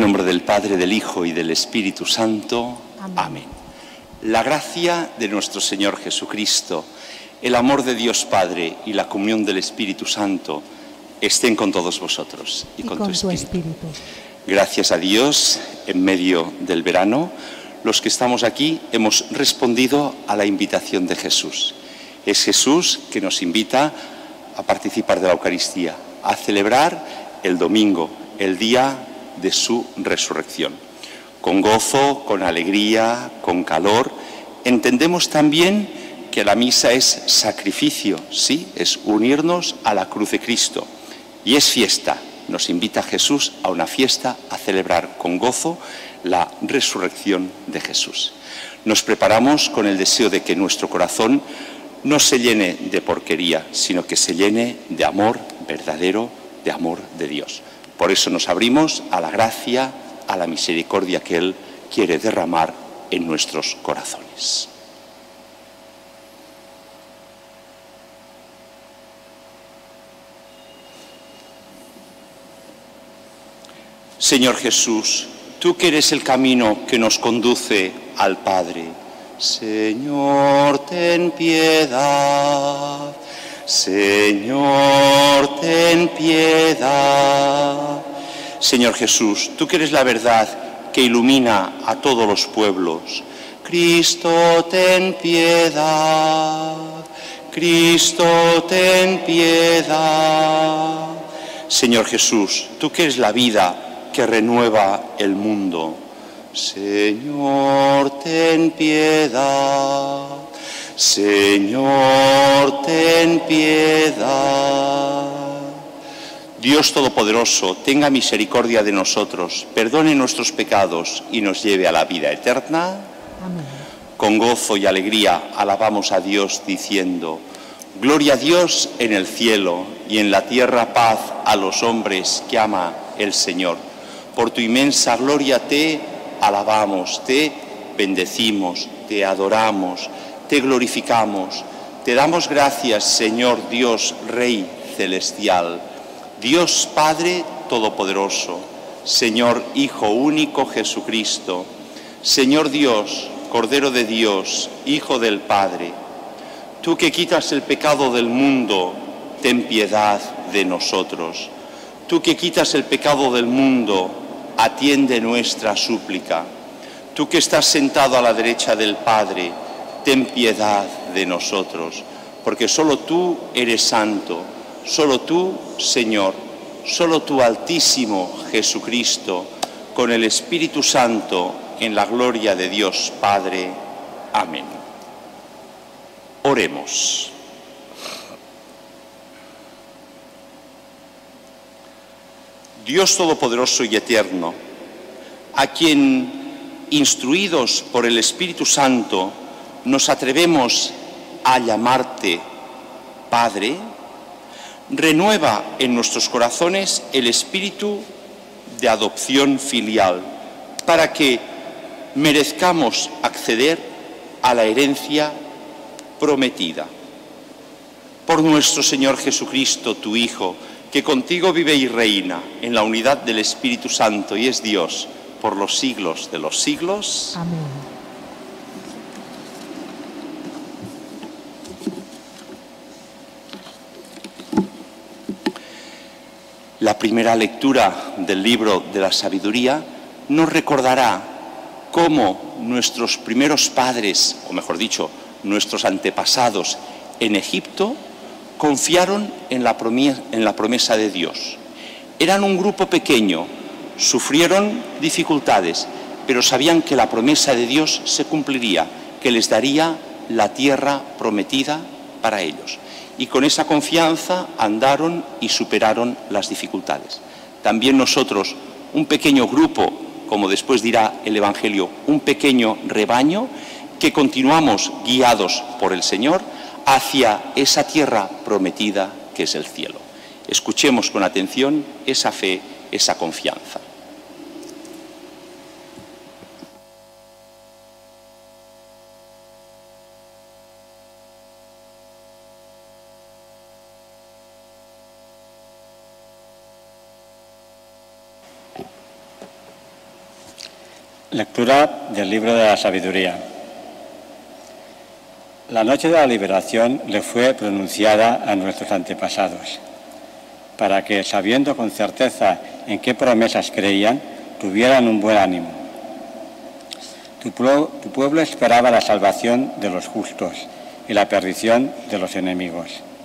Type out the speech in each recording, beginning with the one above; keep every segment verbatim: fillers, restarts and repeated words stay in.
nombre del Padre, del Hijo y del Espíritu Santo. Amén. Amén. La gracia de nuestro Señor Jesucristo, el amor de Dios Padre y la comunión del Espíritu Santo estén con todos vosotros y, y con, con tu, espíritu. tu espíritu. Gracias a Dios, en medio del verano, los que estamos aquí hemos respondido a la invitación de Jesús. Es Jesús que nos invita a participar de la Eucaristía, a celebrar el domingo, el día de su resurrección. Con gozo, con alegría, con calor, entendemos también que la misa es sacrificio, sí, es unirnos a la cruz de Cristo. Y es fiesta, nos invita Jesús a una fiesta, a celebrar con gozo la resurrección de Jesús. Nos preparamos con el deseo de que nuestro corazón no se llene de porquería, sino que se llene de amor verdadero, de amor de Dios. Por eso nos abrimos a la gracia, a la misericordia que Él quiere derramar en nuestros corazones. Señor Jesús, tú que eres el camino que nos conduce al Padre, Señor, ten piedad. Señor, ten piedad. Señor Jesús, tú que eres la verdad que ilumina a todos los pueblos, Cristo, ten piedad. Cristo, ten piedad. Señor Jesús, tú que eres la vida que renueva el mundo, Señor, ten piedad. Señor, ten piedad. Dios Todopoderoso, tenga misericordia de nosotros, perdone nuestros pecados y nos lleve a la vida eterna. Amén. Con gozo y alegría alabamos a Dios diciendo: gloria a Dios en el cielo y en la tierra paz a los hombres que ama el Señor. Por tu inmensa gloria te alabamos, te bendecimos, te adoramos, te glorificamos, te damos gracias, Señor Dios, Rey celestial, Dios Padre Todopoderoso, Señor Hijo único Jesucristo, Señor Dios, Cordero de Dios, Hijo del Padre. Tú que quitas el pecado del mundo, ten piedad de nosotros. Tú que quitas el pecado del mundo, atiende nuestra súplica. Tú que estás sentado a la derecha del Padre, ten piedad de nosotros, porque solo tú eres santo, solo tú, Señor, solo tú, Altísimo Jesucristo, con el Espíritu Santo, en la gloria de Dios Padre. Amén. Oremos. Dios Todopoderoso y Eterno, a quien, instruidos por el Espíritu Santo, nos atrevemos a llamarte Padre, renueva en nuestros corazones el espíritu de adopción filial, para que merezcamos acceder a la herencia prometida. Por nuestro Señor Jesucristo, tu Hijo, que contigo vive y reina en la unidad del Espíritu Santo y es Dios por los siglos de los siglos. Amén. La primera lectura del libro de la sabiduría nos recordará cómo nuestros primeros padres, o mejor dicho, nuestros antepasados en Egipto, confiaron en la promesa, en la promesa de Dios. Eran un grupo pequeño, sufrieron dificultades, pero sabían que la promesa de Dios se cumpliría, que les daría la tierra prometida para ellos. Y con esa confianza andaron y superaron las dificultades. También nosotros, un pequeño grupo, como después dirá el Evangelio, un pequeño rebaño, que continuamos guiados por el Señor hacia esa tierra prometida que es el cielo. Escuchemos con atención esa fe, esa confianza. Lectura del libro de la sabiduría. La noche de la liberación le fue pronunciada a nuestros antepasados, para que, sabiendo con certeza en qué promesas creían, tuvieran un buen ánimo. Tu, tu pueblo esperaba la salvación de los justos y la perdición de los enemigos.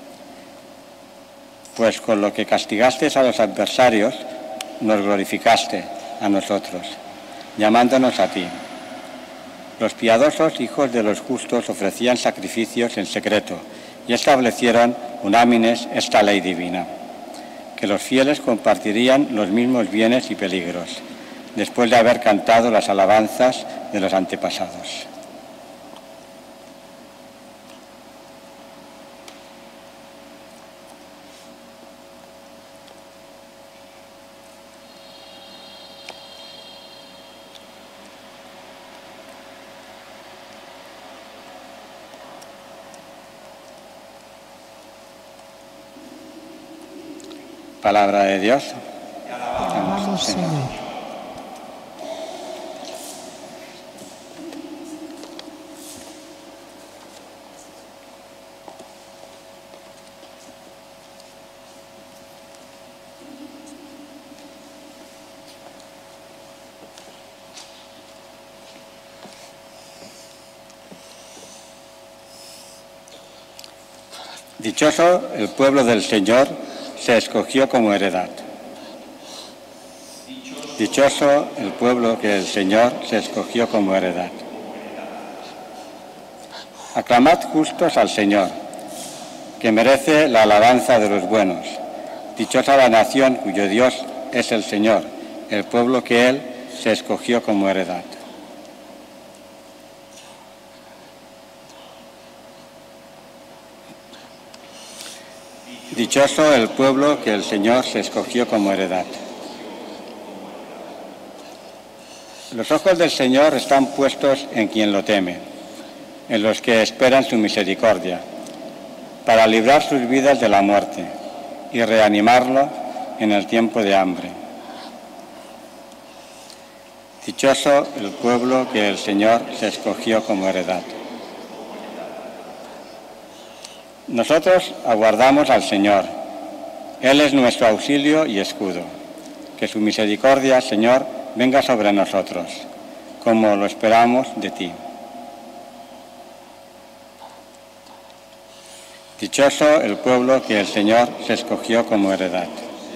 Pues con lo que castigaste a los adversarios, nos glorificaste a nosotros, llamándonos a ti. Los piadosos hijos de los justos ofrecían sacrificios en secreto y establecieron unánimes esta ley divina, que los fieles compartirían los mismos bienes y peligros, después de haber cantado las alabanzas de los antepasados. Palabra de Dios. Alabamos, Señor. Dichoso el pueblo del Señor, se escogió como heredad. Dichoso el pueblo que el Señor se escogió como heredad. Aclamad justos al Señor, que merece la alabanza de los buenos. Dichosa la nación cuyo Dios es el Señor, el pueblo que Él se escogió como heredad. Dichoso el pueblo que el Señor se escogió como heredad. Los ojos del Señor están puestos en quien lo teme, en los que esperan su misericordia, para librar sus vidas de la muerte y reanimarlo en el tiempo de hambre. Dichoso el pueblo que el Señor se escogió como heredad. Nosotros aguardamos al Señor. Él es nuestro auxilio y escudo. Que su misericordia, Señor, venga sobre nosotros, como lo esperamos de ti. Dichoso el pueblo que el Señor se escogió como heredad.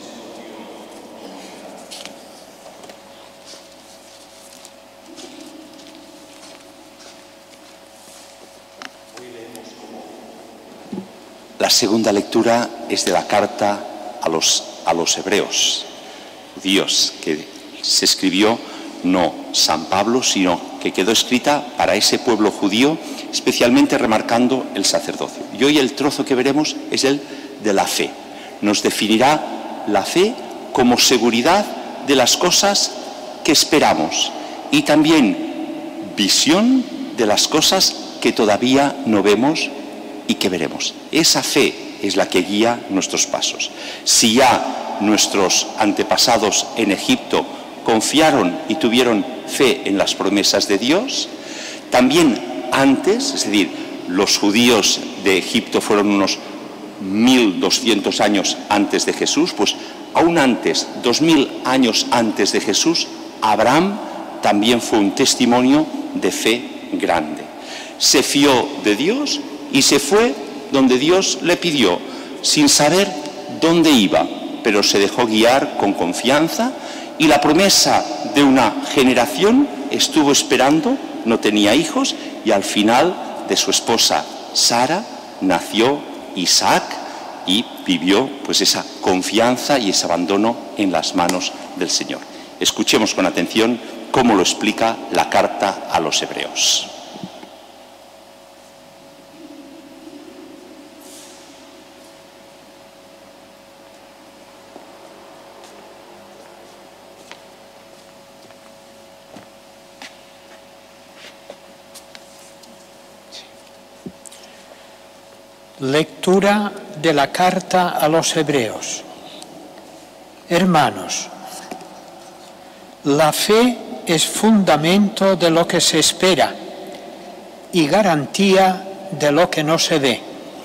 La segunda lectura es de la carta a los, a los hebreos, judíos, que se escribió no San Pablo, sino que quedó escrita para ese pueblo judío, especialmente remarcando el sacerdocio. Y hoy el trozo que veremos es el de la fe. Nos definirá la fe como seguridad de las cosas que esperamos y también visión de las cosas que todavía no vemos y que veremos. Esa fe es la que guía nuestros pasos. Si ya nuestros antepasados en Egipto confiaron y tuvieron fe en las promesas de Dios, también antes, es decir, los judíos de Egipto fueron unos mil doscientos años antes de Jesús, pues aún antes, dos mil años antes de Jesús, Abraham también fue un testimonio de fe grande. Se fió de Dios y se fue donde Dios le pidió, sin saber dónde iba, pero se dejó guiar con confianza y la promesa de una generación estuvo esperando, no tenía hijos y al final de su esposa Sara nació Isaac y vivió pues esa confianza y ese abandono en las manos del Señor. Escuchemos con atención cómo lo explica la carta a los hebreos. Lectura de la carta a los hebreos. Hermanos, la fe es fundamento de lo que se espera y garantía de lo que no se ve.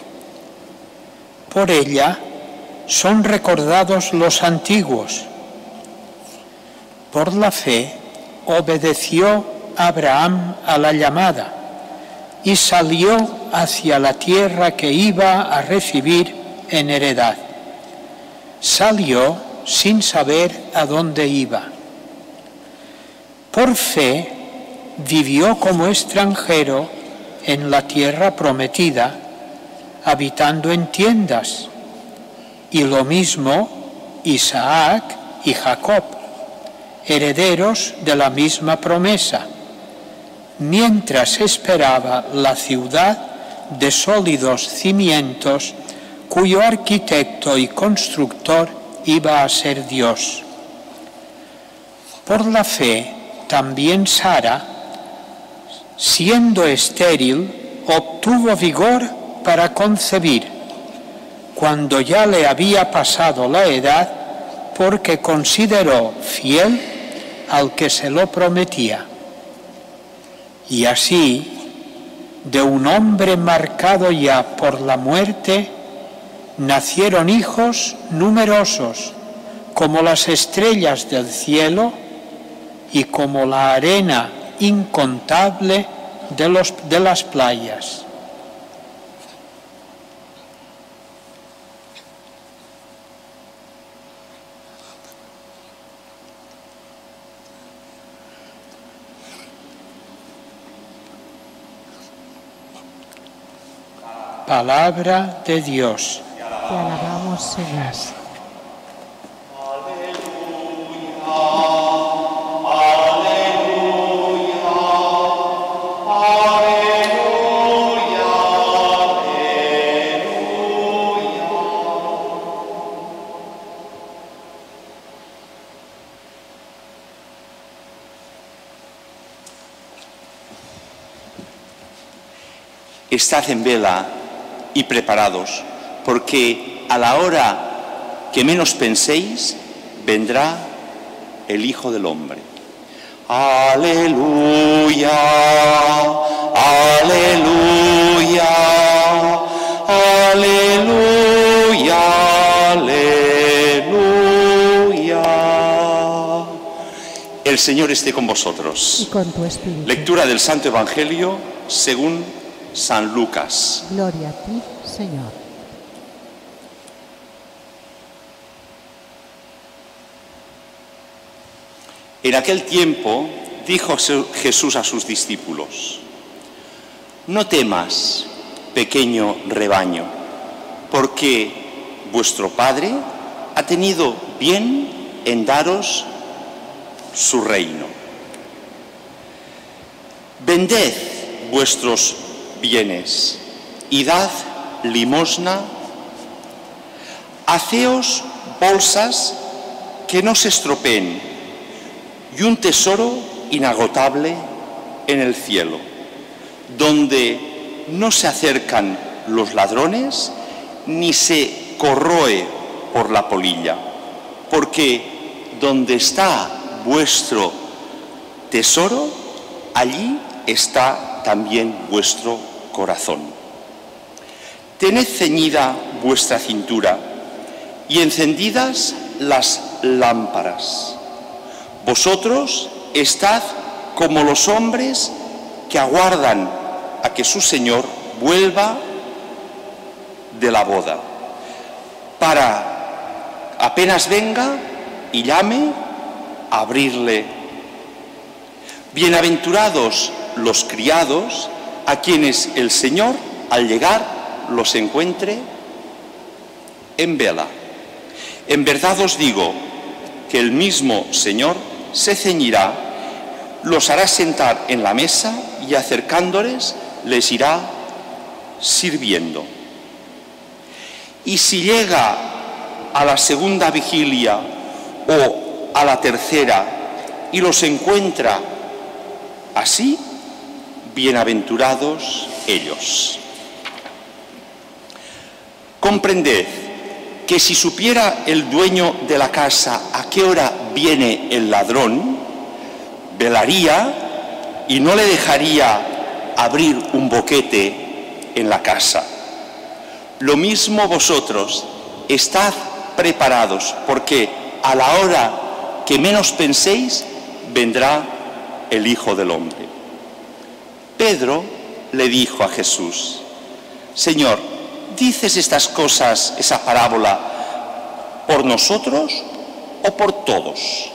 Por ella son recordados los antiguos. Por la fe obedeció Abraham a la llamada y salió hacia la tierra que iba a recibir en heredad. Salió sin saber a dónde iba. Por fe vivió como extranjero en la tierra prometida, habitando en tiendas, y lo mismo Isaac y Jacob, herederos de la misma promesa, mientras esperaba la ciudad de sólidos cimientos, cuyo arquitecto y constructor iba a ser Dios. Por la fe, también Sara, siendo estéril, obtuvo vigor para concebir, cuando ya le había pasado la edad, porque consideró fiel al que se lo prometía. Y así, de un hombre marcado ya por la muerte, nacieron hijos numerosos, como las estrellas del cielo y como la arena incontable de, los, de las playas. Palabra de Dios. Te alabamos, Señor. Estad en vela y preparados, porque a la hora que menos penséis, vendrá el Hijo del Hombre. Aleluya, aleluya, aleluya, aleluya. El Señor esté con vosotros. Y con tu espíritu. Lectura del Santo Evangelio según San Lucas. Gloria a ti, Señor. En aquel tiempo dijo Jesús a sus discípulos: no temas, pequeño rebaño, porque vuestro Padre ha tenido bien en daros su reino. Vended vuestros bienes y dad limosna, haceos bolsas que no se estropeen y un tesoro inagotable en el cielo, donde no se acercan los ladrones ni se corroe por la polilla, porque donde está vuestro tesoro, allí está también vuestro corazón. Tened ceñida vuestra cintura y encendidas las lámparas. Vosotros estad como los hombres que aguardan a que su Señor vuelva de la boda, para apenas venga y llame, abrirle. Bienaventurados los criados a quienes el Señor, al llegar, los encuentre en vela. En verdad os digo que el mismo Señor se ceñirá, los hará sentar en la mesa y acercándoles les irá sirviendo. Y si llega a la segunda vigilia o a la tercera y los encuentra así, bienaventurados ellos. Comprended que si supiera el dueño de la casa a qué hora viene el ladrón, velaría y no le dejaría abrir un boquete en la casa. Lo mismo vosotros, estad preparados, porque a la hora que menos penséis, vendrá el Hijo del Hombre. Pedro le dijo a Jesús: Señor, ¿dices estas cosas, esa parábola, por nosotros o por todos?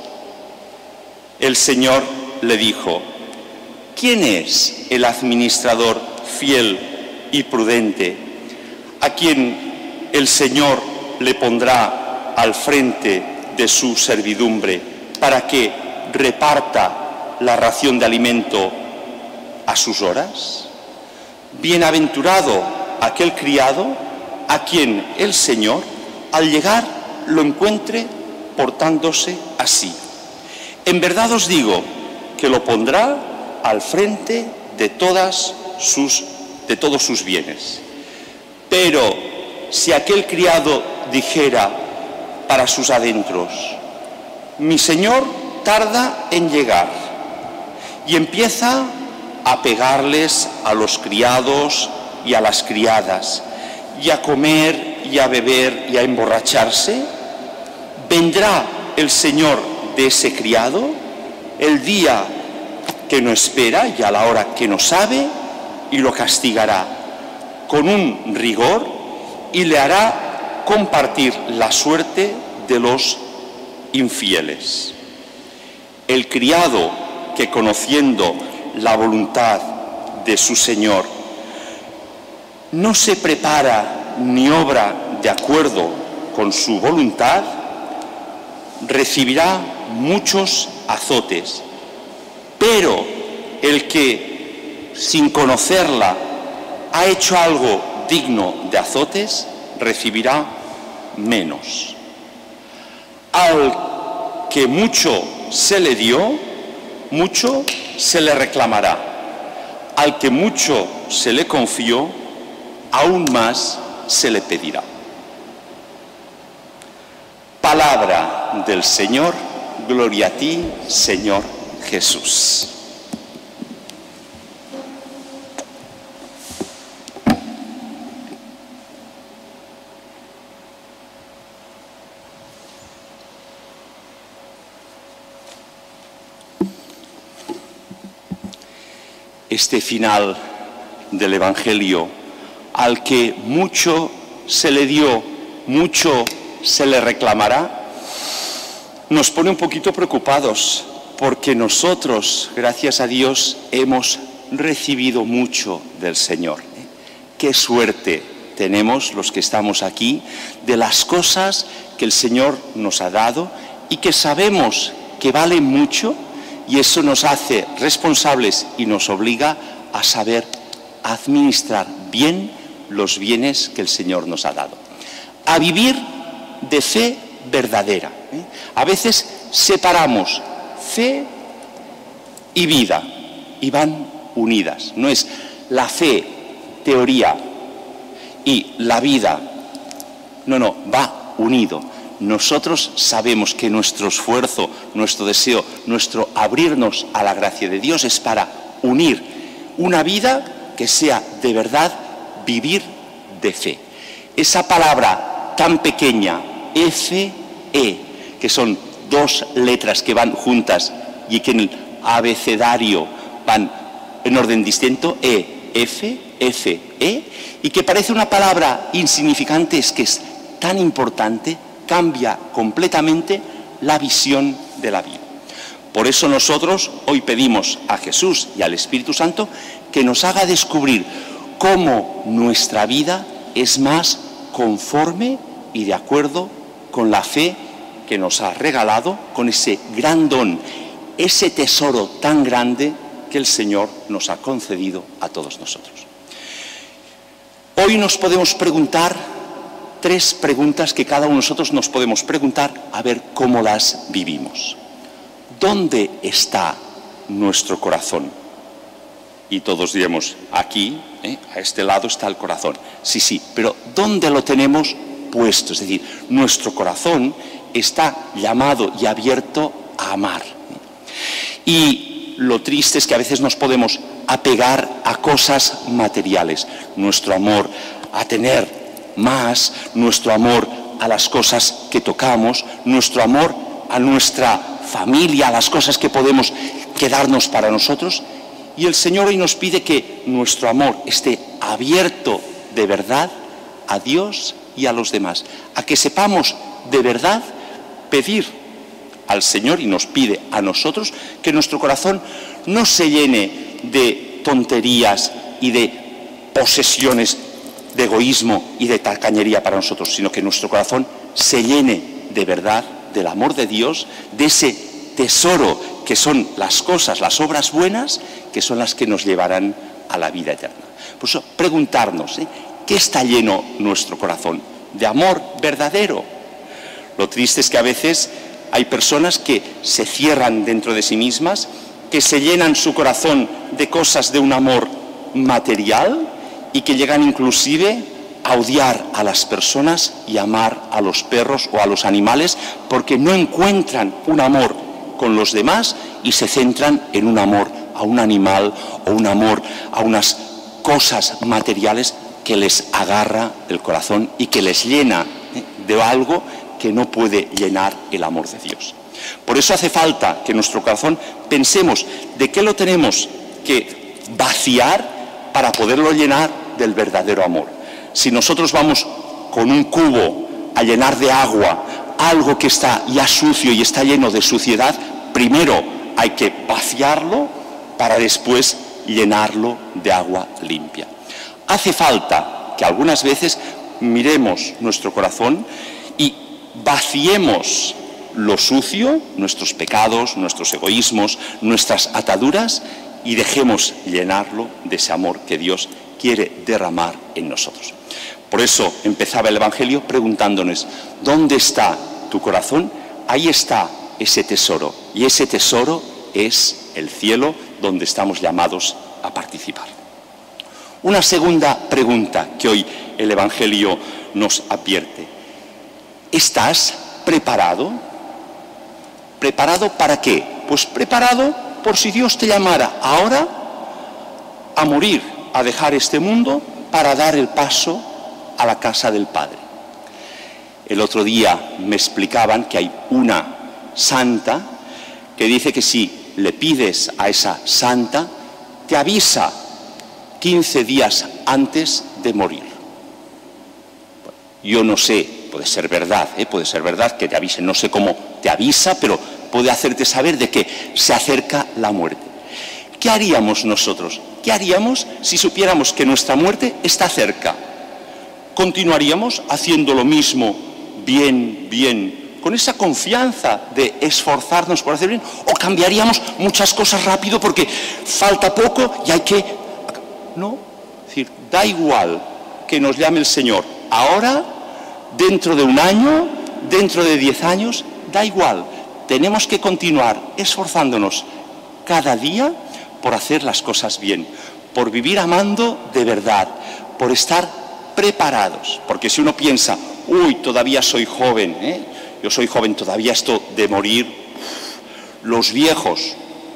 El Señor le dijo: ¿quién es el administrador fiel y prudente a quien el Señor le pondrá al frente de su servidumbre para que reparta la ración de alimento a sus horas? Bienaventurado aquel criado a quien el Señor, al llegar, lo encuentre portándose así. En verdad os digo que lo pondrá al frente de, todas sus, de todos sus bienes. Pero si aquel criado dijera para sus adentros: mi Señor tarda en llegar, y empieza a pegarles a los criados y a las criadas, y a comer y a beber y a emborracharse, vendrá el Señor de ese criado el día que no espera y a la hora que no sabe, y lo castigará con un rigor y le hará compartir la suerte de los infieles. El criado que, conociendo la voluntad de su Señor, no se prepara ni obra de acuerdo con su voluntad, recibirá muchos azotes. Pero el que, sin conocerla, ha hecho algo digno de azotes, recibirá menos. Al que mucho se le dio, mucho se le reclamará. Al que mucho se le confió, aún más se le pedirá. Palabra del Señor. Gloria a ti, Señor Jesús. Este final del Evangelio, al que mucho se le dio, mucho se le reclamará, nos pone un poquito preocupados, porque nosotros, gracias a Dios, hemos recibido mucho del Señor. Qué suerte tenemos los que estamos aquí de las cosas que el Señor nos ha dado y que sabemos que valen mucho, y eso nos hace responsables y nos obliga a saber administrar bien los bienes que el Señor nos ha dado. A vivir de fe verdadera. ¿eh? A veces separamos fe y vida y van unidas. No es la fe, teoría, y la vida. No, no, va unido. Nosotros sabemos que nuestro esfuerzo, nuestro deseo, nuestro abrirnos a la gracia de Dios es para unir una vida que sea de verdad vivir de fe. Esa palabra tan pequeña, F E, que son dos letras que van juntas y que en el abecedario van en orden distinto, E, F, F, E, y que parece una palabra insignificante, es que es tan importante, cambia completamente la visión de la vida. Por eso nosotros hoy pedimos a Jesús y al Espíritu Santo que nos haga descubrir cómo nuestra vida es más conforme y de acuerdo con la fe que nos ha regalado, con ese gran don, ese tesoro tan grande que el Señor nos ha concedido a todos nosotros. Hoy nos podemos preguntar tres preguntas que cada uno de nosotros nos podemos preguntar a ver cómo las vivimos. ¿Dónde está nuestro corazón? Y todos diremos, aquí, ¿eh? a este lado está el corazón. Sí, sí, pero ¿dónde lo tenemos puesto? Es decir, nuestro corazón está llamado y abierto a amar. Y lo triste es que a veces nos podemos apegar a cosas materiales. Nuestro amor a tener más, nuestro amor a las cosas que tocamos, nuestro amor a nuestra familia, a las cosas que podemos quedarnos para nosotros. Y el Señor hoy nos pide que nuestro amor esté abierto de verdad a Dios y a los demás, a que sepamos de verdad pedir al Señor, y nos pide a nosotros, que nuestro corazón no se llene de tonterías y de posesiones, de egoísmo y de tacañería para nosotros, sino que nuestro corazón se llene de verdad del amor de Dios, de ese tesoro que son las cosas, las obras buenas, que son las que nos llevarán a la vida eterna. Por eso, preguntarnos, ¿eh? ¿qué está lleno nuestro corazón? De amor verdadero. Lo triste es que a veces hay personas que se cierran dentro de sí mismas, que se llenan su corazón de cosas de un amor material y que llegan inclusive a odiar a las personas y amar a los perros o a los animales porque no encuentran un amor con los demás y se centran en un amor a un animal o un amor a unas cosas materiales que les agarra el corazón y que les llena de algo que no puede llenar el amor de Dios. Por eso hace falta que en nuestro corazón pensemos de qué lo tenemos que vaciar para poderlo llenar del verdadero amor. Si nosotros vamos con un cubo a llenar de agua algo que está ya sucio y está lleno de suciedad, primero hay que vaciarlo para después llenarlo de agua limpia. Hace falta que algunas veces miremos nuestro corazón y vaciemos lo sucio, nuestros pecados, nuestros egoísmos, nuestras ataduras, y dejemos llenarlo de ese amor que Dios quiere derramar en nosotros. Por eso empezaba el Evangelio preguntándonos, ¿dónde está tu corazón? Ahí está ese tesoro, y ese tesoro es el cielo donde estamos llamados a participar. Una segunda pregunta que hoy el Evangelio nos advierte. ¿Estás preparado? ¿Preparado para qué? Pues preparado por si Dios te llamara ahora a morir, a dejar este mundo para dar el paso a la casa del Padre. El otro día me explicaban que hay una santa que dice que si le pides a esa santa, te avisa quince días antes de morir. Yo no sé, puede ser verdad, ¿eh? puede ser verdad que te avise, no sé cómo te avisa, pero puede hacerte saber de que se acerca la muerte. ¿Qué haríamos nosotros? ¿Qué haríamos si supiéramos que nuestra muerte está cerca? ¿Continuaríamos haciendo lo mismo bien, bien, con esa confianza de esforzarnos por hacer bien? ¿O cambiaríamos muchas cosas rápido porque falta poco y hay que... No, es decir, da igual que nos llame el Señor ahora, dentro de un año, dentro de diez años, da igual. Tenemos que continuar esforzándonos cada día por hacer las cosas bien, por vivir amando de verdad, por estar preparados. Porque si uno piensa, uy, todavía soy joven, ¿eh? yo soy joven, todavía esto de morir, los viejos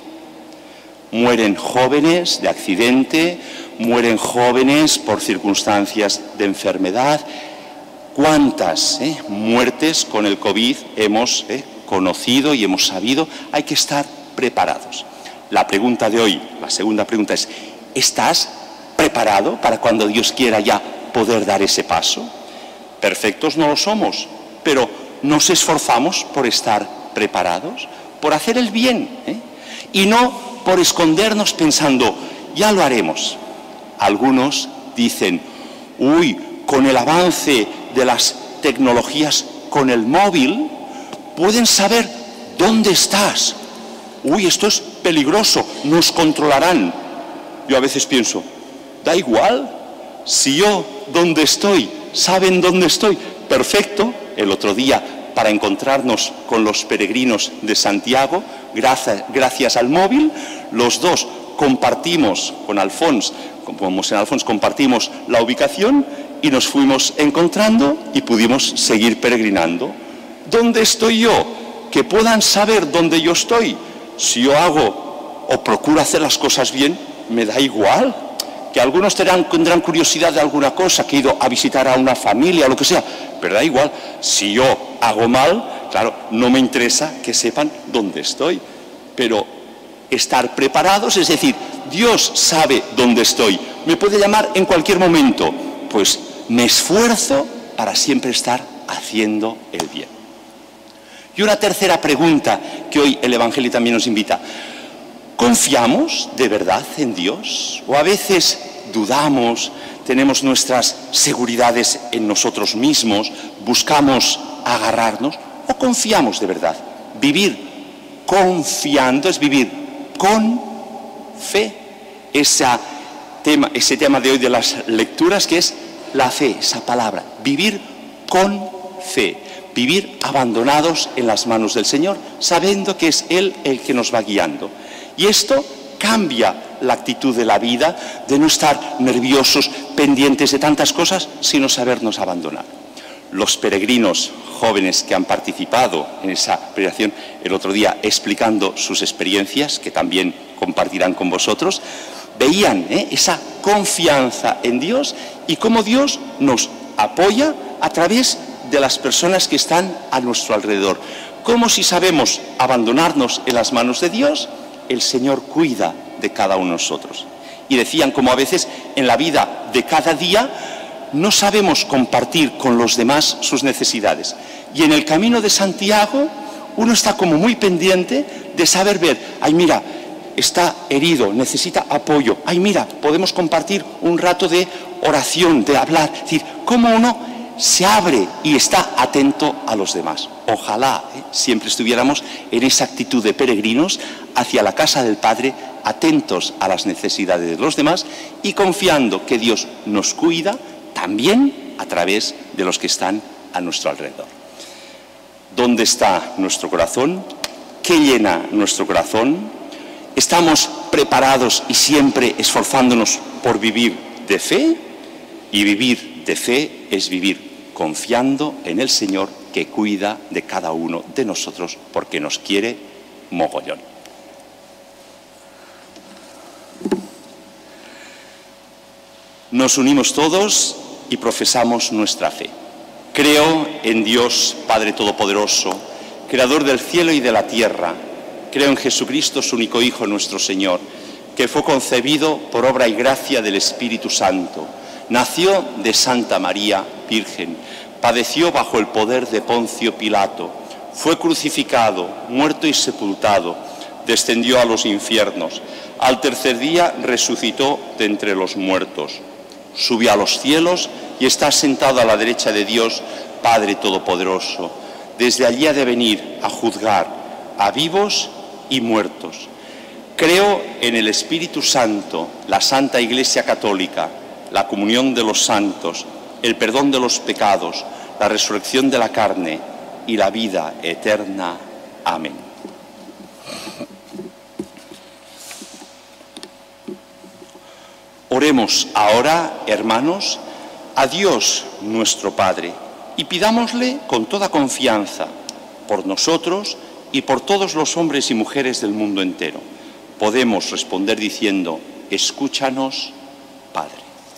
mueren jóvenes de accidente, mueren jóvenes por circunstancias de enfermedad. ¿Cuántas eh, muertes con el COVID hemos eh, conocido y hemos sabido? Hay que estar preparados. La pregunta de hoy, la segunda pregunta es, ¿estás preparado para cuando Dios quiera ya poder dar ese paso? Perfectos no lo somos, pero nos esforzamos por estar preparados, por hacer el bien, ¿eh? y no por escondernos pensando, ya lo haremos. Algunos dicen, uy, con el avance de las tecnologías, con el móvil, pueden saber dónde estás. Uy, esto es peligroso, nos controlarán. Yo a veces pienso, da igual, si yo donde estoy, saben dónde estoy, perfecto. El otro día, para encontrarnos con los peregrinos de Santiago, gracias, gracias al móvil, los dos compartimos con Alfons, como en Alfons compartimos la ubicación y nos fuimos encontrando y pudimos seguir peregrinando. ¿Dónde estoy yo? Que puedan saber dónde yo estoy. Si yo hago o procuro hacer las cosas bien, me da igual. Que algunos tendrán, tendrán curiosidad de alguna cosa, que he ido a visitar a una familia o lo que sea, pero da igual. Si yo hago mal, claro, no me interesa que sepan dónde estoy, pero estar preparados, es decir, Dios sabe dónde estoy, me puede llamar en cualquier momento, pues me esfuerzo para siempre estar haciendo el bien. Y una tercera pregunta que hoy el Evangelio también nos invita: ¿confiamos de verdad en Dios? ¿O a veces dudamos, tenemos nuestras seguridades en nosotros mismos, buscamos agarrarnos? ¿O confiamos de verdad? Vivir confiando es vivir con fe. Esa tema, ese tema de hoy de las lecturas, que es la fe, esa palabra, vivir con fe, vivir abandonados en las manos del Señor, sabiendo que es Él el que nos va guiando. Y esto cambia la actitud de la vida, de no estar nerviosos, pendientes de tantas cosas, sino sabernos abandonar. Los peregrinos jóvenes que han participado en esa peregrinación el otro día, explicando sus experiencias, que también compartirán con vosotros, veían ¿eh? esa confianza en Dios y cómo Dios nos apoya a través de las personas que están a nuestro alrededor. Como si sabemos abandonarnos en las manos de Dios, el Señor cuida de cada uno de nosotros. Y decían como a veces en la vida de cada día no sabemos compartir con los demás sus necesidades. Y en el camino de Santiago uno está como muy pendiente de saber ver, ay mira, está herido, necesita apoyo, ay mira, podemos compartir un rato de oración, de hablar. Es decir, cómo uno se abre y está atento a los demás. Ojalá ¿eh? siempre estuviéramos en esa actitud de peregrinos hacia la casa del Padre, atentos a las necesidades de los demás y confiando que Dios nos cuida también a través de los que están a nuestro alrededor. ¿Dónde está nuestro corazón? ¿Qué llena nuestro corazón? ¿Estamos preparados y siempre esforzándonos por vivir de fe? Y vivir de fe es vivir confiando en el Señor, que cuida de cada uno de nosotros porque nos quiere mogollón. Nos unimos todos y profesamos nuestra fe. Creo en Dios Padre Todopoderoso, Creador del cielo y de la tierra. Creo en Jesucristo, su único Hijo, nuestro Señor, que fue concebido por obra y gracia del Espíritu Santo. Nació de Santa María, Virgen, padeció bajo el poder de Poncio Pilato, fue crucificado, muerto y sepultado, descendió a los infiernos, al tercer día resucitó de entre los muertos, subió a los cielos y está sentado a la derecha de Dios, Padre Todopoderoso. Desde allí ha de venir a juzgar a vivos y muertos. Creo en el Espíritu Santo, la Santa Iglesia Católica, la comunión de los santos, el perdón de los pecados, la resurrección de la carne y la vida eterna. Amén. Oremos ahora, hermanos, a Dios nuestro Padre y pidámosle con toda confianza por nosotros y por todos los hombres y mujeres del mundo entero. Podemos responder diciendo: escúchanos, Padre.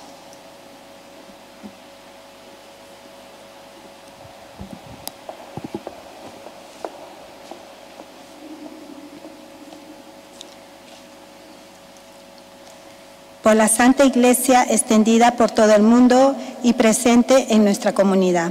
Por la Santa Iglesia extendida por todo el mundo y presente en nuestra comunidad.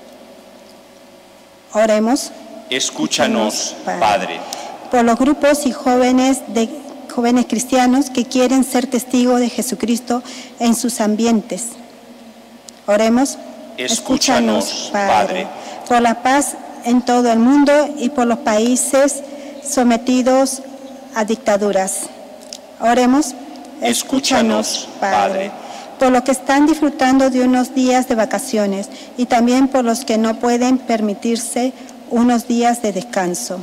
Oremos. Escúchanos, Padre. Por los grupos y jóvenes, de, jóvenes cristianos que quieren ser testigos de Jesucristo en sus ambientes. Oremos. Escúchanos, Escúchanos Padre. Padre. Por la paz en todo el mundo y por los países sometidos a dictaduras. Oremos. Escúchanos, Padre. Por los que están disfrutando de unos días de vacaciones y también por los que no pueden permitirse unos días de descanso.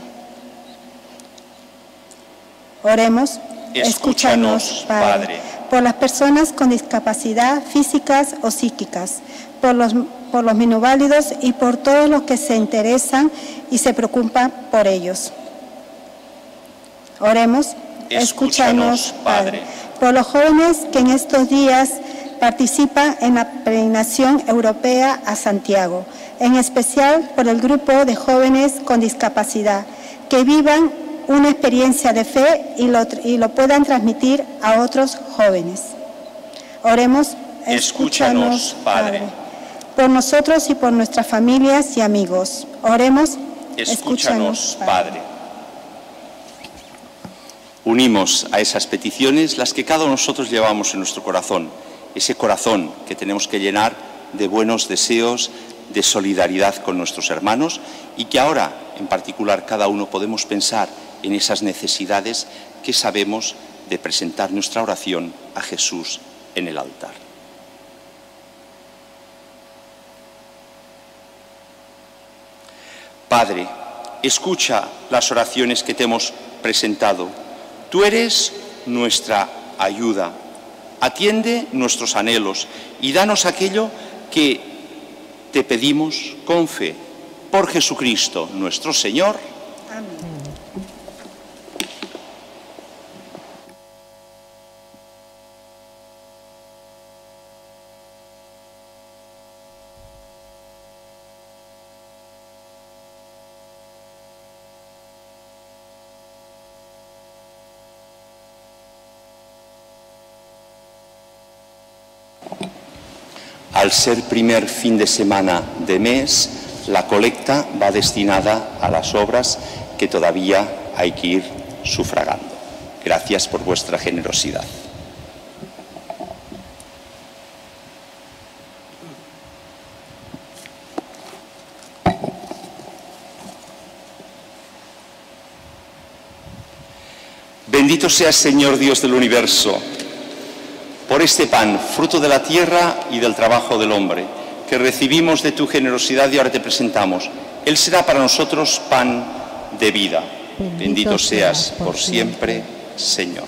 Oremos. Escúchanos, Padre. Padre. Por las personas con discapacidad físicas o psíquicas, por los, por los minusválidos y por todos los que se interesan y se preocupan por ellos. Oremos. Escúchanos, Padre. Por los jóvenes que en estos días participan en la peregrinación europea a Santiago, en especial por el grupo de jóvenes con discapacidad, que vivan una experiencia de fe y lo, y lo puedan transmitir a otros jóvenes. Oremos. Escúchanos, Padre. Por nosotros y por nuestras familias y amigos. Oremos. Escúchanos, Padre. Unimos a esas peticiones las que cada uno de nosotros llevamos en nuestro corazón, ese corazón que tenemos que llenar de buenos deseos, de solidaridad con nuestros hermanos, y que ahora, en particular, cada uno podemos pensar en esas necesidades que sabemos de presentar nuestra oración a Jesús en el altar. Padre, escucha las oraciones que te hemos presentado. Tú eres nuestra ayuda. Atiende nuestros anhelos y danos aquello que te pedimos con fe. Por Jesucristo, nuestro Señor. Amén. Al ser primer fin de semana de mes, la colecta va destinada a las obras que todavía hay que ir sufragando. Gracias por vuestra generosidad. Bendito seas, Señor Dios del universo, por este pan, fruto de la tierra y del trabajo del hombre, que recibimos de tu generosidad y ahora te presentamos. Él será para nosotros pan de vida. Bendito, Bendito seas por siempre, Señor.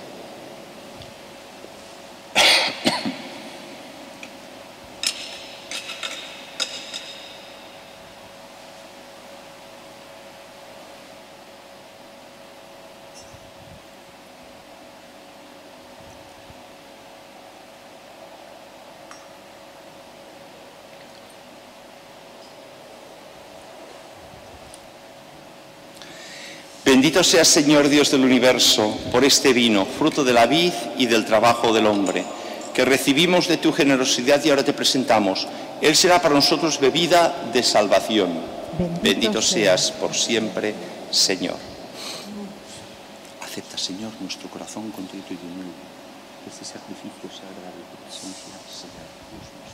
Bendito seas, Señor Dios del universo, por este vino, fruto de la vid y del trabajo del hombre, que recibimos de tu generosidad y ahora te presentamos. Él será para nosotros bebida de salvación. Bendito, Bendito seas por siempre, Señor. Acepta, Señor, nuestro corazón contrito y humilde. Este sacrificio sea agradable a tu presencia, Señor Dios nuestro.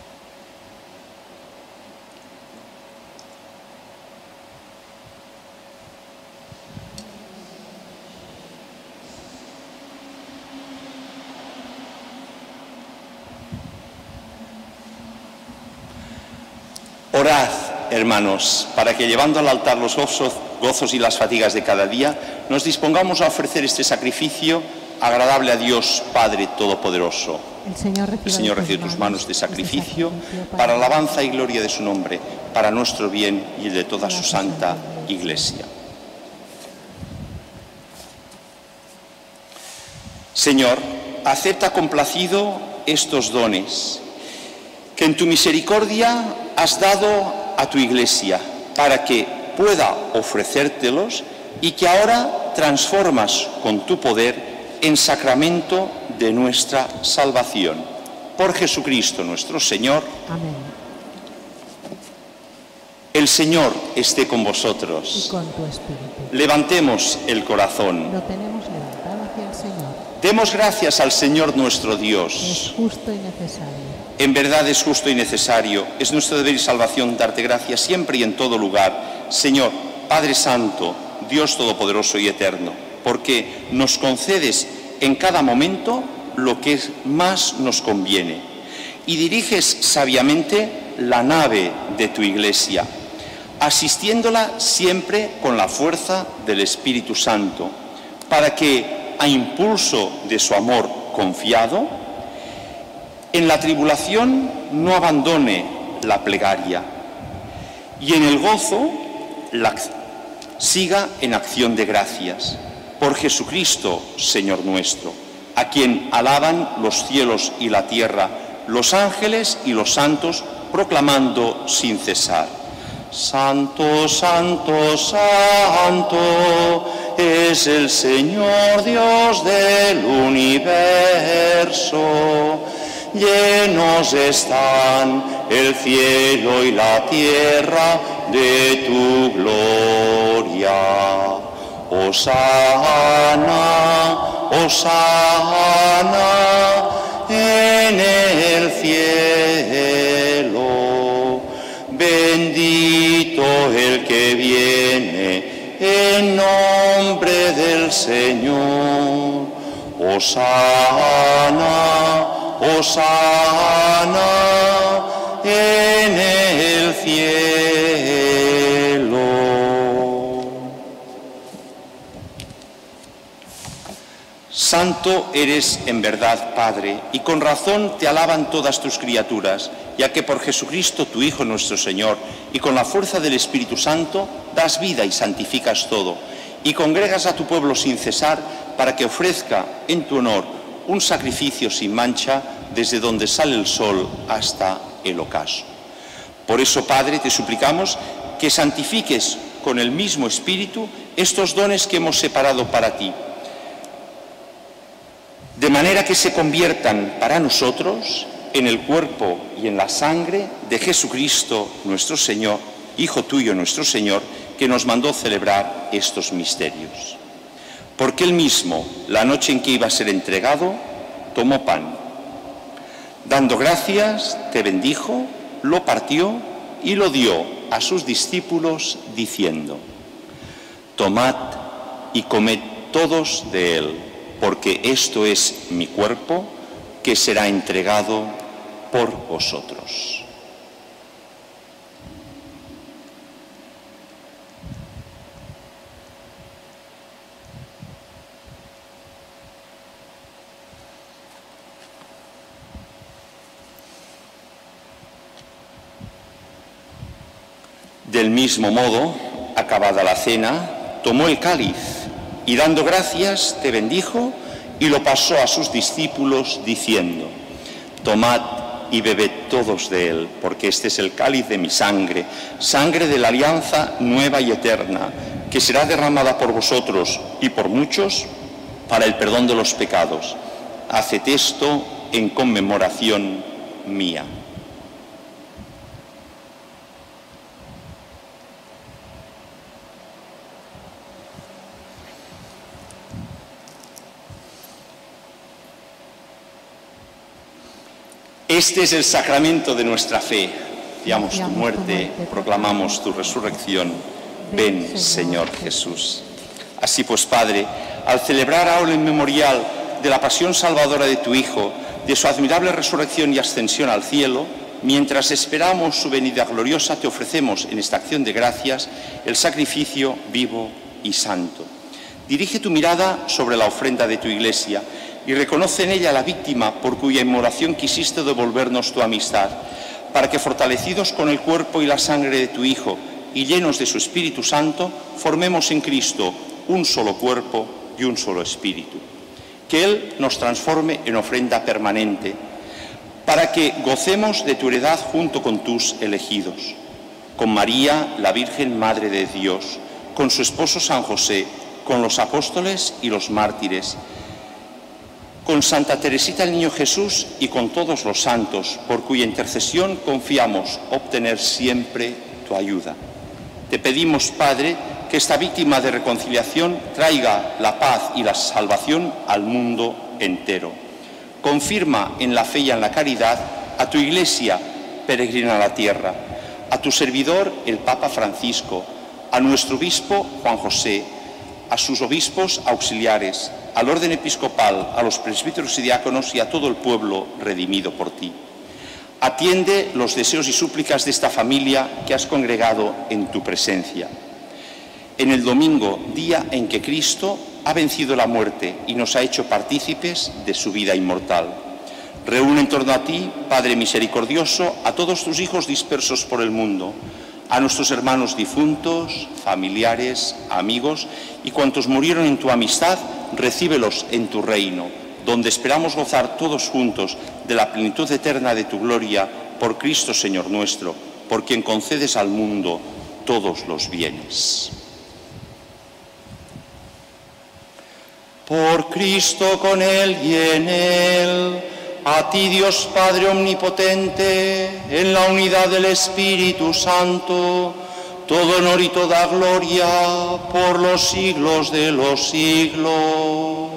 Orad, hermanos, para que llevando al altar los gozos, gozos y las fatigas de cada día, nos dispongamos a ofrecer este sacrificio agradable a Dios Padre Todopoderoso. El Señor recibe, el Señor recibe tus manos de sacrificio para alabanza y gloria de su nombre, para nuestro bien y el de toda su santa Iglesia. Señor, acepta complacido estos dones que en tu misericordia has dado a tu Iglesia para que pueda ofrecértelos y que ahora transformas con tu poder en sacramento de nuestra salvación. Por Jesucristo nuestro Señor. Amén. El Señor esté con vosotros. Y con tu espíritu. Levantemos el corazón. Lo tenemos levantado hacia el Señor. Demos gracias al Señor nuestro Dios. Es justo y necesario. En verdad es justo y necesario, es nuestro deber y salvación darte gracias siempre y en todo lugar, Señor, Padre Santo, Dios Todopoderoso y Eterno, porque nos concedes en cada momento lo que más nos conviene y diriges sabiamente la nave de tu Iglesia, asistiéndola siempre con la fuerza del Espíritu Santo, para que, a impulso de su amor confiado, en la tribulación no abandone la plegaria y en el gozo la siga en acción de gracias. Por Por Jesucristo, Señor nuestro, a quien alaban los cielos y la tierra, los ángeles y los santos, proclamando sin cesar: Santo, Santo, Santo, es el Señor Dios del universo. Llenos están el cielo y la tierra de tu gloria. Hosana, Hosana en el cielo. Bendito el que viene en nombre del Señor. Hosana, Hosana en el cielo. Santo eres en verdad, Padre, y con razón te alaban todas tus criaturas, ya que por Jesucristo, tu Hijo nuestro Señor, y con la fuerza del Espíritu Santo, das vida y santificas todo, y congregas a tu pueblo sin cesar para que ofrezca en tu honor un sacrificio sin mancha desde donde sale el sol hasta el ocaso. Por eso, Padre, te suplicamos que santifiques con el mismo Espíritu estos dones que hemos separado para ti, de manera que se conviertan para nosotros en el cuerpo y en la sangre de Jesucristo nuestro Señor, Hijo tuyo nuestro Señor, que nos mandó celebrar estos misterios. Porque él mismo, la noche en que iba a ser entregado, tomó pan. Dando gracias, te bendijo, lo partió y lo dio a sus discípulos, diciendo: Tomad y comed todos de él, porque esto es mi cuerpo, que será entregado por vosotros. Del mismo modo, acabada la cena, tomó el cáliz y dando gracias te bendijo y lo pasó a sus discípulos diciendo: Tomad y bebed todos de él, porque este es el cáliz de mi sangre, sangre de la alianza nueva y eterna, que será derramada por vosotros y por muchos para el perdón de los pecados. Haced esto en conmemoración mía. Este es el sacramento de nuestra fe. Fiamos tu muerte, proclamamos tu resurrección. Ven, Señor Jesús. Así pues, Padre, al celebrar ahora el memorial de la pasión salvadora de tu Hijo, de su admirable resurrección y ascensión al cielo, mientras esperamos su venida gloriosa, te ofrecemos en esta acción de gracias el sacrificio vivo y santo. Dirige tu mirada sobre la ofrenda de tu Iglesia y reconoce en ella la víctima por cuya inmolación quisiste devolvernos tu amistad, para que, fortalecidos con el cuerpo y la sangre de tu Hijo y llenos de su Espíritu Santo, formemos en Cristo un solo cuerpo y un solo espíritu. Que Él nos transforme en ofrenda permanente, para que gocemos de tu heredad junto con tus elegidos, con María, la Virgen Madre de Dios, con su esposo San José, con los apóstoles y los mártires, con Santa Teresita el Niño Jesús y con todos los santos, por cuya intercesión confiamos obtener siempre tu ayuda. Te pedimos, Padre, que esta víctima de reconciliación traiga la paz y la salvación al mundo entero. Confirma en la fe y en la caridad a tu Iglesia peregrina a la tierra, a tu servidor el Papa Francisco, a nuestro obispo Juan José, a sus obispos auxiliares, al orden episcopal, a los presbíteros y diáconos y a todo el pueblo redimido por ti. Atiende los deseos y súplicas de esta familia que has congregado en tu presencia. En el domingo, día en que Cristo ha vencido la muerte y nos ha hecho partícipes de su vida inmortal. Reúne en torno a ti, Padre misericordioso, a todos tus hijos dispersos por el mundo, a nuestros hermanos difuntos, familiares, amigos y cuantos murieron en tu amistad, recíbelos en tu reino, donde esperamos gozar todos juntos de la plenitud eterna de tu gloria por Cristo Señor nuestro, por quien concedes al mundo todos los bienes. Por Cristo, con Él y en Él, a ti Dios Padre Omnipotente, en la unidad del Espíritu Santo, todo honor y toda gloria por los siglos de los siglos.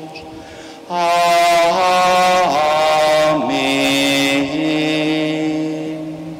Amén.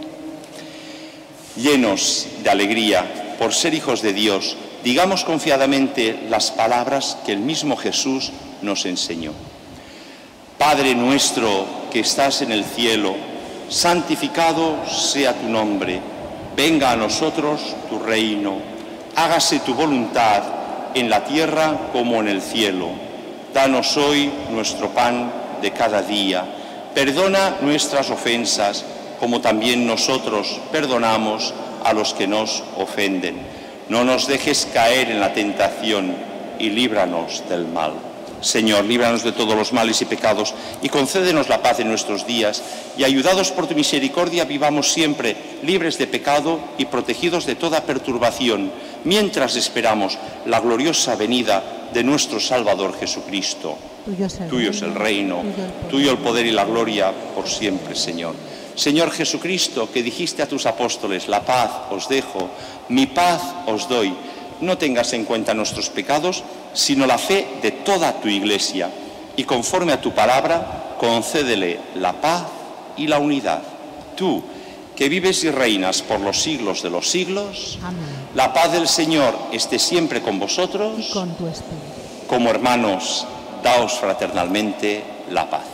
Llenos de alegría por ser hijos de Dios, digamos confiadamente las palabras que el mismo Jesús nos enseñó. Padre nuestro que estás en el cielo, santificado sea tu nombre. Venga a nosotros tu reino. Hágase tu voluntad en la tierra como en el cielo. Danos hoy nuestro pan de cada día. Perdona nuestras ofensas, como también nosotros perdonamos a los que nos ofenden. No nos dejes caer en la tentación y líbranos del mal. Señor, líbranos de todos los males y pecados y concédenos la paz en nuestros días, y ayudados por tu misericordia vivamos siempre libres de pecado y protegidos de toda perturbación, mientras esperamos la gloriosa venida de nuestro Salvador Jesucristo. Tuyo es el, Tuyo es el reino, tuyo el poder y la gloria por siempre, Señor. Señor Jesucristo, que dijiste a tus apóstoles, la paz os dejo, mi paz os doy. No tengas en cuenta nuestros pecados, sino la fe de toda tu Iglesia, y conforme a tu palabra, concédele la paz y la unidad. Tú, que vives y reinas por los siglos de los siglos, Amén. La paz del Señor esté siempre con Y vosotros. con tu espíritu. Como hermanos, daos fraternalmente la paz.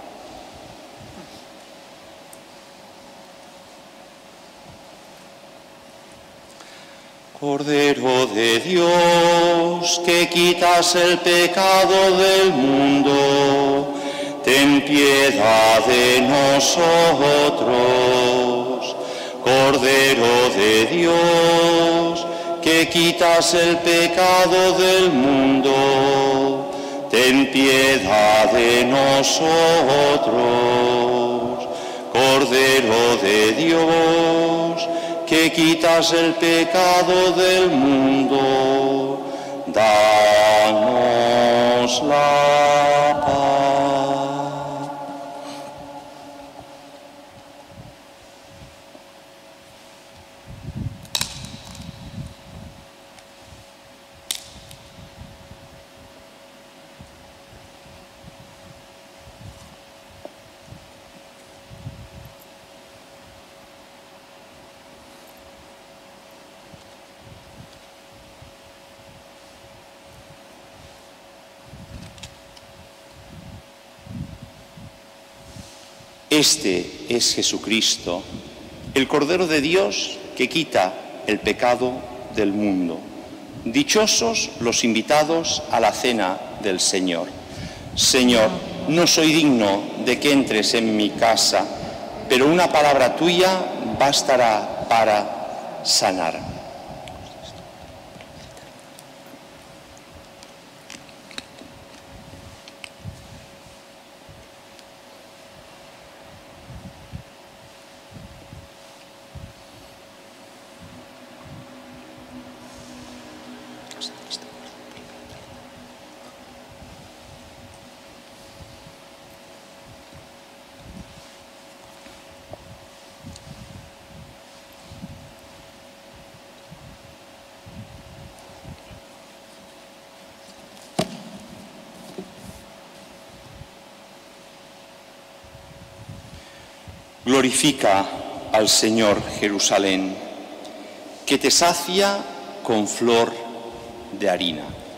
Cordero de Dios, que quitas el pecado del mundo, ten piedad de nosotros. Cordero de Dios, que quitas el pecado del mundo, ten piedad de nosotros. Cordero de Dios, que quitas el pecado del mundo, danos la paz. Este es Jesucristo, el Cordero de Dios que quita el pecado del mundo. Dichosos los invitados a la cena del Señor. Señor, no soy digno de que entres en mi casa, pero una palabra tuya bastará para sanar. Glorifica al Señor, Jerusalén, que te sacia con flor de harina.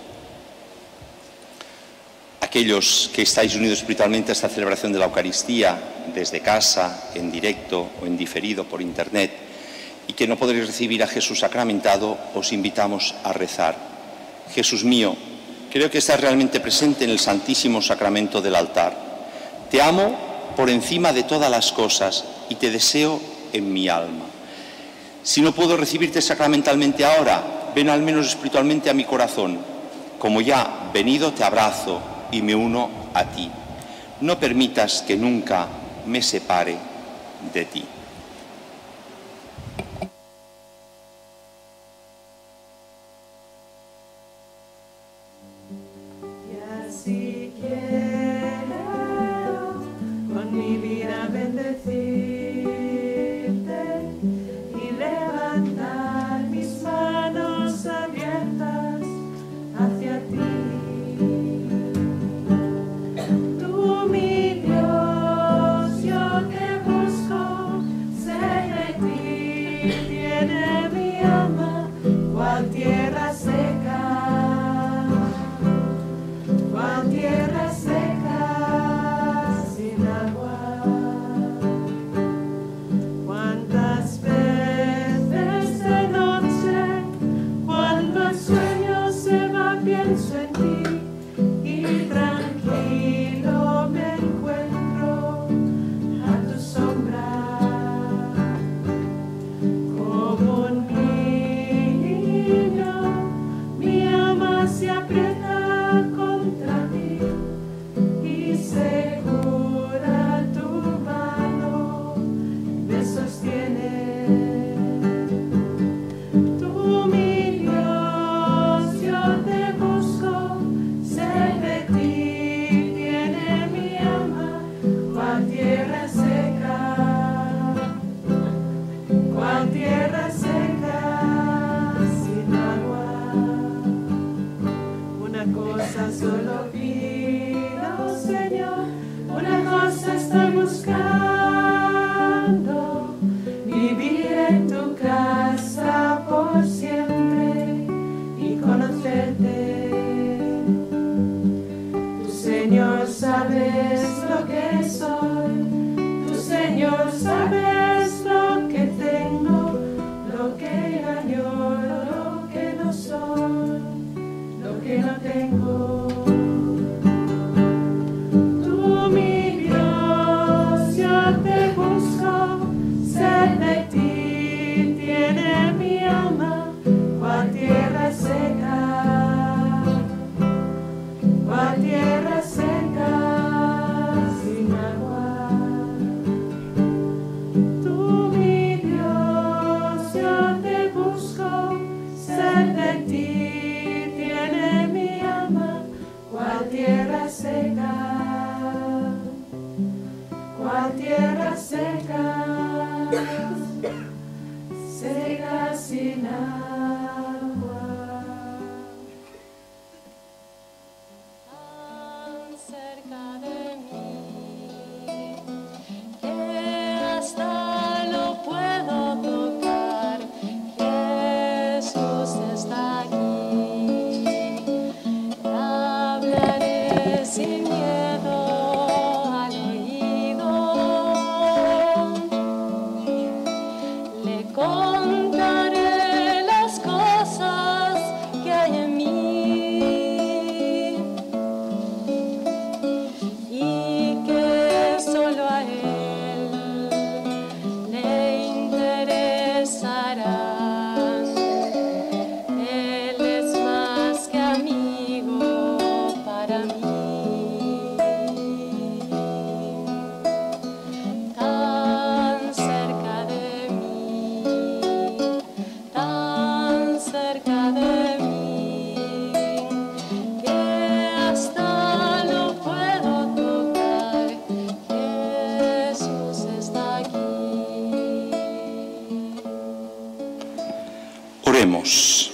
Aquellos que estáis unidos espiritualmente a esta celebración de la Eucaristía, desde casa, en directo o en diferido por internet, y que no podréis recibir a Jesús sacramentado, os invitamos a rezar. Jesús mío, creo que estás realmente presente en el Santísimo Sacramento del altar. Te amo por encima de todas las cosas y te deseo en mi alma. Si no puedo recibirte sacramentalmente ahora, ven al menos espiritualmente a mi corazón. Como ya venido, te abrazo y me uno a ti. No permitas que nunca me separe de ti. Y así quiero con mi vida bendecirte y levantar mis manos abiertas hacia ti. Tú, mi Dios, yo te busco, sé de ti, tiene mi alma, cual tierra seca, cual tierra seca sin agua. Cuántas veces de noche, cuando el sueño se va, pienso en ti y tranquilo me encuentro a tu sombra. Como un niño, mi alma se aprieta contra ti y segura tu mano me sostiene. Tú, mi Dios, yo te busco, sé de ti, tiene mi alma, cual tierra seca, cual tierra seca sin agua. Una cosa solo pido, Señor, una cosa estoy buscando, vivir en tu casa por siempre y conocerte. Tu, Señor, sabes lo que soy, tu, Señor, sabes lo que tengo, lo que añoro, lo que no soy, lo que no tengo. Tú, mi Dios, yo te busco, sé de ti, tiene mi alma, cual tierra seca, cual tierra seca sin agua. Tú, mi Dios, yo te busco, sé de ti, tiene mi alma, cual tierra seca, cual tierra seca, seca sin agua. Tan cerca de mí que hasta lo puedo tocar. Jesús está aquí. Hablaré sin miedo al oído. Le contaré las cosas que hay en mí y que solo a Él le interesarán. Él es más que amigo para mí. Tan cerca de mí, tan cerca de mí, que hasta lo puedo tocar. Jesús está aquí. Oremos.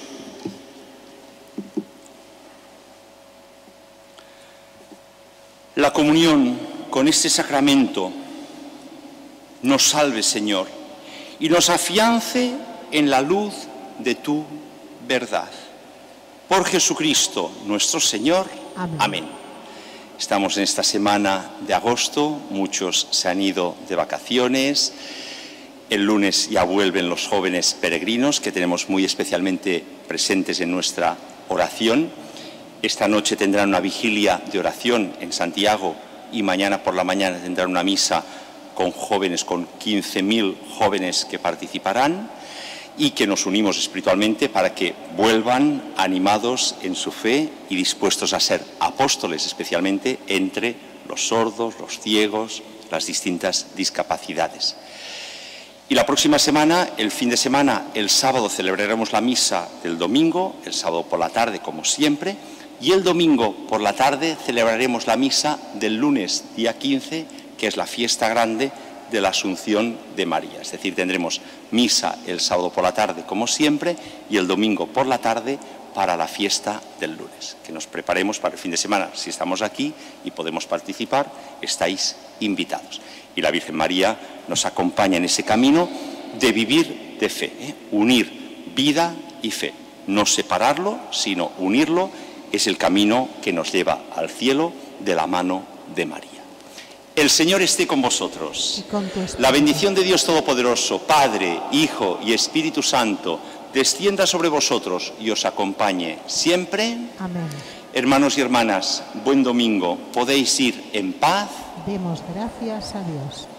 La comunión con este sacramento nos salve, Señor, y nos afiance en la luz de tu verdad. Por Jesucristo, nuestro Señor. Amén. Amén. Estamos en esta semana de agosto, muchos se han ido de vacaciones. El lunes ya vuelven los jóvenes peregrinos que tenemos muy especialmente presentes en nuestra oración. Esta noche tendrán una vigilia de oración en Santiago y mañana por la mañana tendrán una misa con jóvenes, con quince mil jóvenes que participarán. y que nos unimos espiritualmente para que vuelvan animados en su fe y dispuestos a ser apóstoles, especialmente entre los sordos, los ciegos, las distintas discapacidades. Y la próxima semana, el fin de semana, el sábado celebraremos la misa del domingo, el sábado por la tarde como siempre, y el domingo por la tarde celebraremos la misa del lunes día quince, que es la fiesta grande de la Asunción de María. Es decir, tendremos misa el sábado por la tarde como siempre y el domingo por la tarde para la fiesta del lunes. Que nos preparemos para el fin de semana. Si estamos aquí y podemos participar, estáis invitados. Y la Virgen María nos acompaña en ese camino de vivir de fe, ¿eh? Unir vida y fe. No separarlo, sino unirlo, es el camino que nos lleva al cielo de la mano de María. El Señor esté con vosotros. Y con tu espíritu. La bendición de Dios Todopoderoso, Padre, Hijo y Espíritu Santo, descienda sobre vosotros y os acompañe siempre. Amén. Hermanos y hermanas, buen domingo. Podéis ir en paz. Demos gracias a Dios.